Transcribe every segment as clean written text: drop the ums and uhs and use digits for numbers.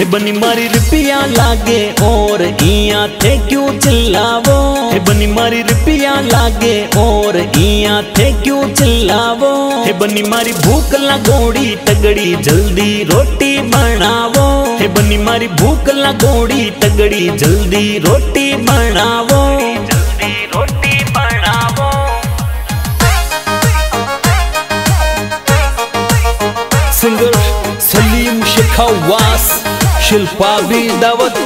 बनी मारी रुपया लागे और इया थे क्यों चिल्लावो। बनी मारी रुपया लागे और इया थे क्यों चिल्लावो। बनी मारी भूख लगोड़ी तगड़ी जल्दी रोटी बनावो। बनी मारी भूख लगोड़ी तगड़ी जल्दी रोटी बनावो। जल्दी रोटी बनावो। सिंगर सलीम शेखावास शिल्पा बिदावत।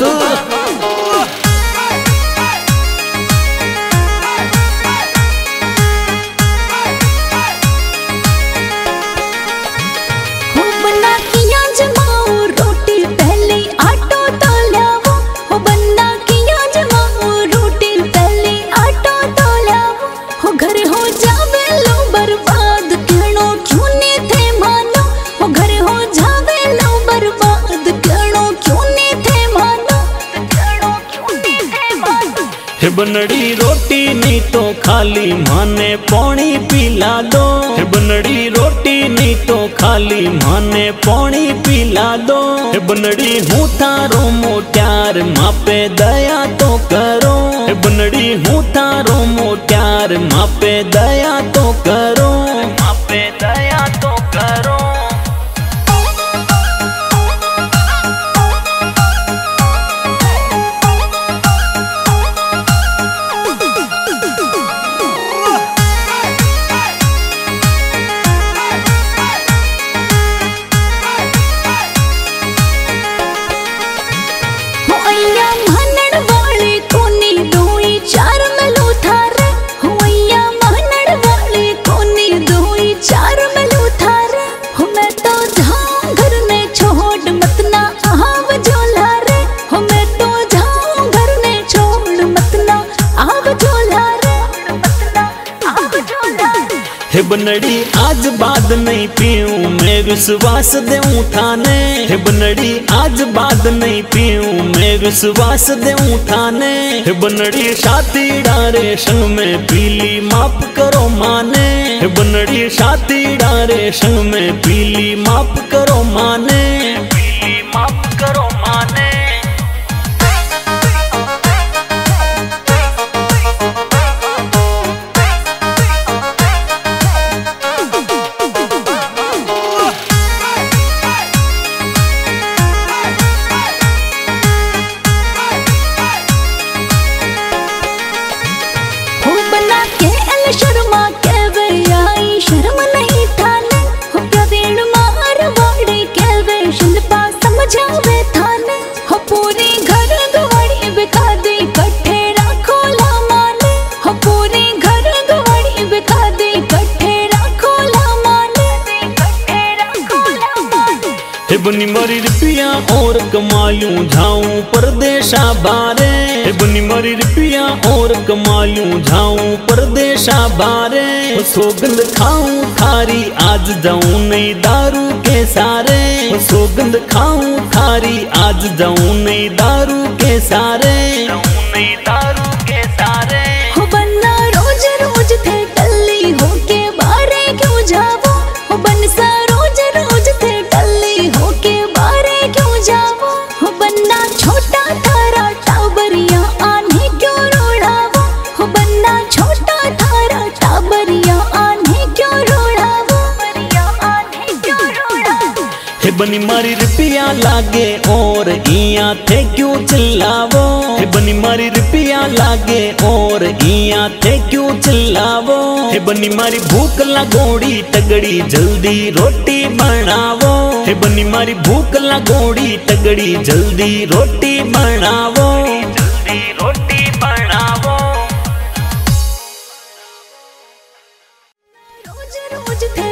बनड़ी रोटी नहीं तो खाली माने पानी पिला दो। बनड़ी रोटी नहीं तो खाली माने पानी पिला दो। बनड़ी हूँ थारो मोट्यार मापे दया तो करो। बनड़ी हूँ थारो मोट्यार मापे दया तो करो। मापे दया तो करो। बनड़ी आज बाद नहीं पीऊं मैं विश्वास देऊं थाने। बनड़ी आज बाद नहीं पीऊं मैं विश्वास देऊं थाने। बनड़ी छाती डारे संग में पीली माफ करो माने। बनड़ी छाती डारे संग में पीली माफ करो माने। पीली माफ करो माने। बनी मारी रुपया और कमायूं जाऊं परदेशा बारे। बनी मारी रुपया और कमायूं जाऊं परदेशा बारे। सौगंध खाऊं थारी आज जाऊं नहीं दारू के सारे। सौगंध खाऊं थारी आज जाऊं नहीं दारू के सारे। नहीं दारू के सारे। हो बन्ना रोज रोज थे टल्ली होके बारे क्यों जावो। हो बनसा रोज रोज थे टल्ली होके बारे क्यों जावो। हो बन्ना छोटा थारा टाबरिया आने क्यों रोड़ावो। हो बन्ना छोटा थारा टाबरिया आने क्यों रोड़ावो। आने क्यों रोड़ावो। बनी मारी रुपया लागे और इया थे क्यों चिल्लावो। बनी मारी रुपया लागे और इया थे क्यों चिल्लावो। बनी मारी भूख लगोड़ी तगड़ी जल्दी रोटी बनावो। बनी मारी भूख लगोड़ी तगड़ी जल्दी रोटी बनावो। जल्दी रोटी बनावो। रोज रोज थे